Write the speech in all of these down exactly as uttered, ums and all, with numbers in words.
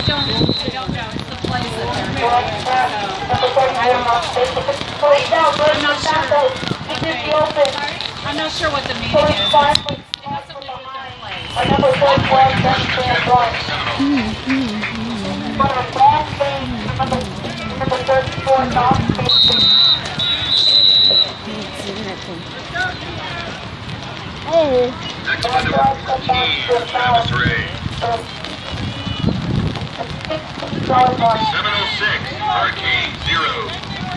don't, I don't know. It's the place that they're moving. So, I don't, I'm not sure. Okay. I'm not sure what the meaning is. It has something to do with their place. Oh. seven oh six, Hurricane, zero.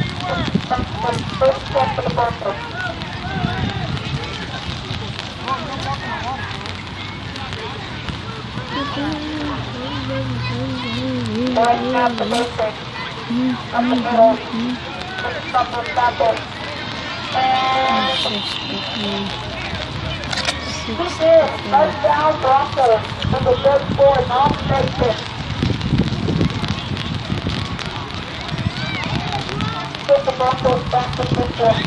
Touchdown Broncos from the third floor, non-station. Put the Broncos back to the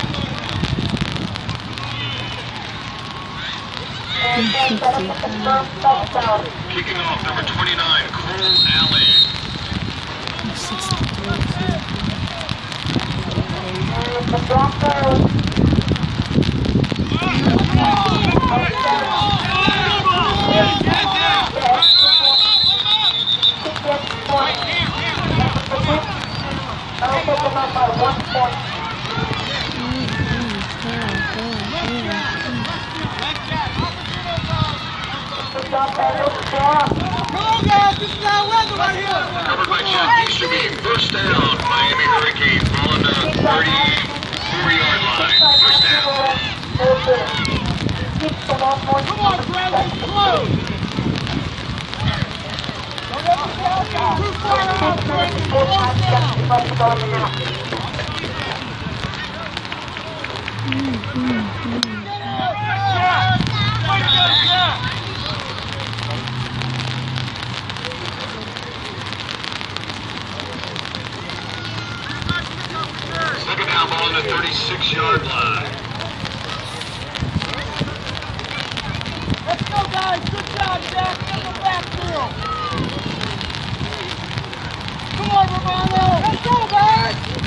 Kicking off number twenty-nine, Cole Allen. And the Broncos. I'll take them up by one point. Come on, guys, this is our weather right here. Covered by Chuck Easterby. First down, Miami Hurricanes. Ball on the thirty-four yard line. First down. Come on, Bradley, close. Don't let the ball get too far out, Bradley. Close down. Second down, ball on the thirty-six yard line. Let's go, guys. Good job, Jack. In the backfield. Come on, Romano. Let's go, guys.